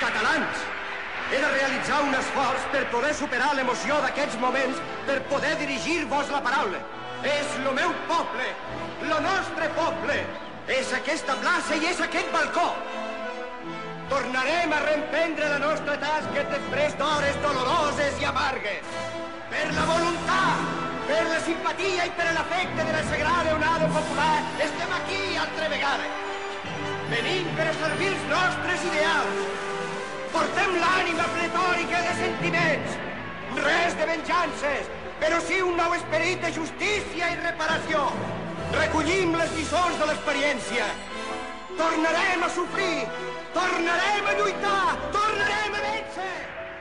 catalans. He de realitzar un esforç per poder superar l'emoció d'aquests moments, per poder dirigir-vos la paraula. És el meu poble, el nostre poble. És aquesta plaça i és aquest balcó. Tornarem a reemprendre la nostra tasca després d'hores doloroses i amargues. Per la voluntat, per la simpatia i per l'afecte de la sagrada onada popular, estem aquí altra vegada. Venim per a servir els nostres ideals. Portem l'ànima pletòrica de sentiments. Res de venjances, però sí un nou esperit de justícia i reparació. Recollim les lliçons de l'experiència. Tornarem a sofrir, tornarem a lluitar, tornarem a vèncer.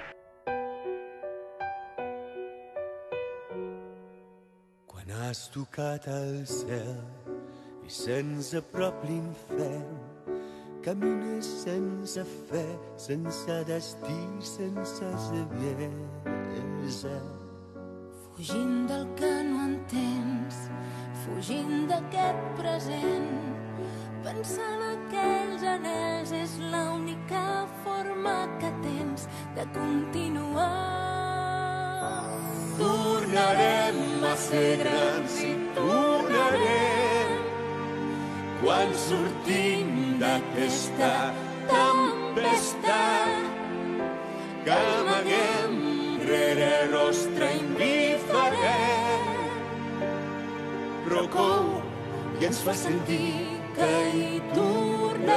Quan has tocat el cel i se'ns aprop l'infern, camines sense fe, sense destí, sense saviesa. Fugint del que no entens, fugint d'aquest present, pensant aquells anells és l'única forma que tens de continuar. Tornarem a ser grans i tornarem quan sortim d'aquesta tempesta que amaguem rere rostre indiferent, però cou i ens fa sentir que hi tornarem.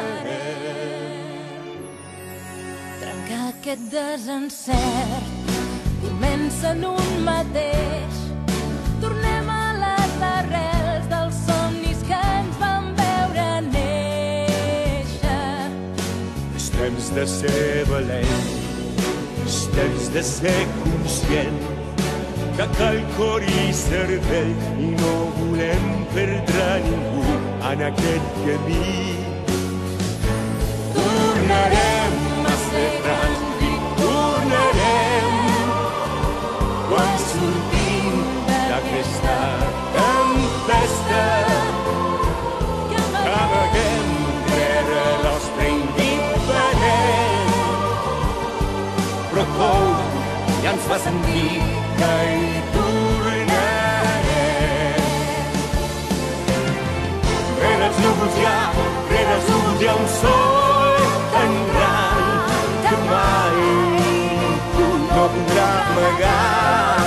Trencar aquest desencert comença en un mateix. Tornem a les arrels dels somnis que ens van veure néixer. És temps de ser valent, és temps de ser conscient que cal cor i cervell i no volem perdre ningú en aquest camí. Tornarem a ser grans i tornarem quan sortim d'aquesta tempesta que amaguem rere l'ostre indiferent, però cou i ens fa sentir que hi tornarem. Rere els núvols hi ha un sol tan gran que mai ningú no podrà amagar.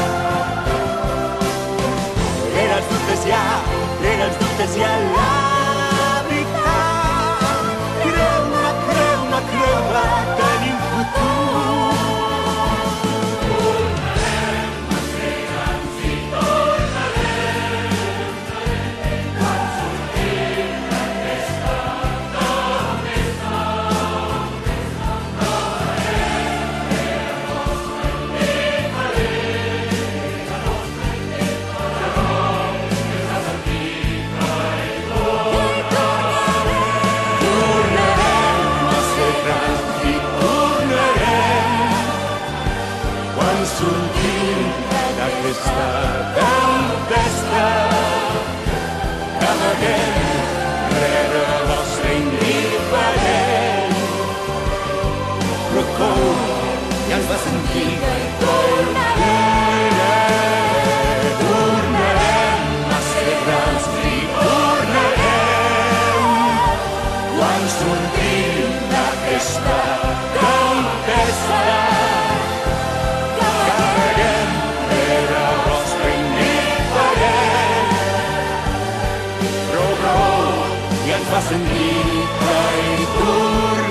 Rere els dubtes hi ha la veritat. Creu-me, tenim futur. Sortim d'aquesta tempesta que amaguem rere l'ostre indiferent, però cou i ens va sentir que hi tornarem. Tornarem a ser grans i tornarem quan sortim d'aquesta tempesta. I ens va sentir que hi tornarem.